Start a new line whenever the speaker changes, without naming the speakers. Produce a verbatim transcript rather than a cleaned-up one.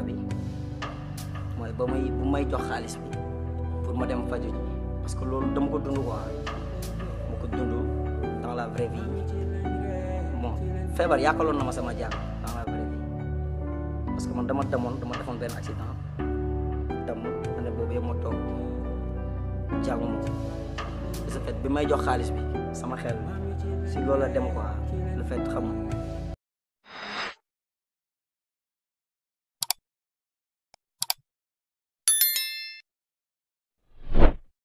bi mooy ba may bu may jox xaalis bi pour ma dem faju ji parce que loolu dama ko dund quoi ma ko dund dans la vraie vie bon feebar yàqaloon na ma sama jàng dans la vraie vie parce que man dama demoon dama defoon benn accident dem année boobu yëpp ma toog jànguma ko de ce fait bi may jox xaalis bi sama xel si loolu la dem quoi le fait xam